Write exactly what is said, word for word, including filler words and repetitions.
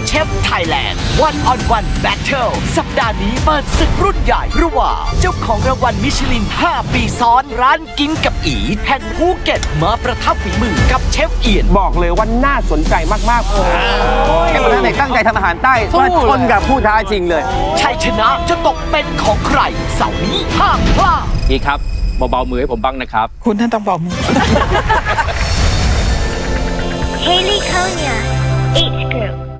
เชฟไทยแลนด์ One on One Battle สัปดาห์นี้เปิดศึกรุ่นใหญ่ระหว่างเจ้าของรางวัลมิชลินห้าปีซ้อนร้านกินกับอีแห่งภูเก็ตมาประทับฝีมือกับเชฟเอียนบอกเลยว่าน่าสนใจมากๆโอ้แค่คนนั้นตั้งใจทำอาหารใต้มาชนกับผู้ท้าชิงเลยชัยชนะจะตกเป็นของใครเสาร์นี้ห้ามพลาดนี่ครับเบาๆมือให้ผมบ้างนะครับคุณท่านต้องเบามือ Haley Konya H Group